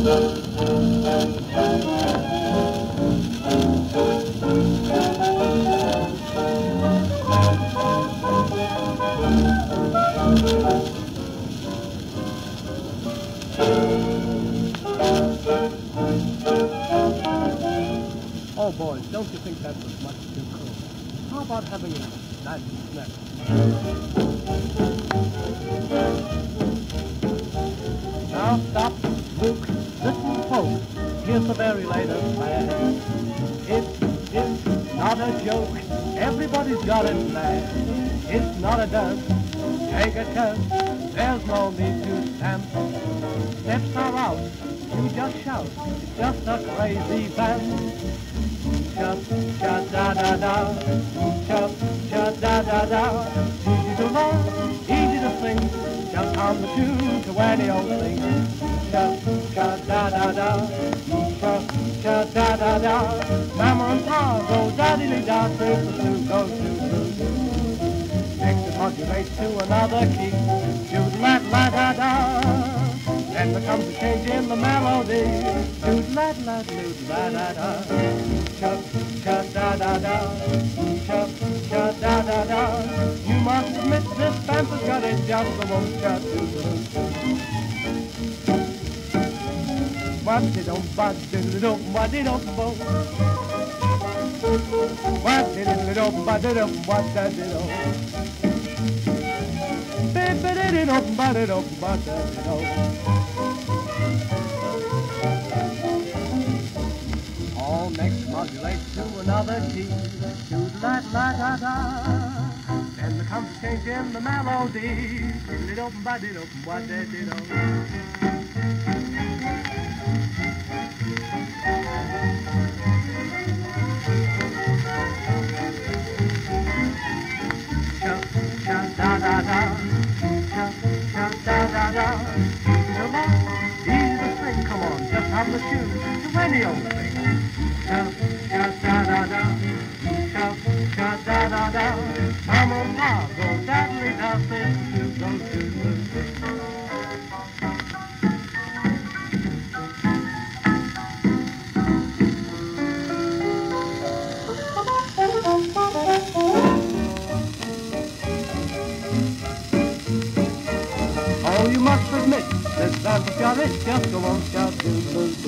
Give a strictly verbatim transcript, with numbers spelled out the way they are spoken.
Oh boys, don't you think that was much too cool? How about having a nice snack? Now stop, look, listen folks, here's the very latest fad. It is not a joke, everybody's got it mad. It's not a dance, take a chance, there's no need to stamp. Steps are out, you just shout, it's just a crazy band. Um-chta Um-chta Um-chta easy to learn, easy to sing, just hum the tune to any old thing. Um-chta Um-chta Mama and Pa go da-dee-dee-da, do-do-do, go do-do-do. Next it modulates to another key, do-la-la-da-da. Then there comes a change in the melody, do-la-la-do-la-da-da. Cha-cha-da-da-da, cha-cha-da-da-da. You must admit this Pamper's got it just the um-cha-do-do-do. What-dee-dum-ba-dee-dum, what-dee-dum-bo. What-dee-dum, ba-dee-dum, what-da-dee-dum. Be-be-dee-dum, ba-dee-dum, ba-da-dee-dum. All next modulates to another key, do-la-la-da-da. Then there comes a change in the melody, diddle-dum-ba-diddle-ba-da-diddle. Cha-cha-da-da-da, cha-cha-da-da-da. Come on, easy to sing, come on, just hum the tune to any old thing. Cha-cha-da-da-da, cha-cha-da-da-da. Mama and Pa go daddly-da, do go do-do-do. Oh, you must admit, this Pamper's got it, just go on, shout, do-do-do.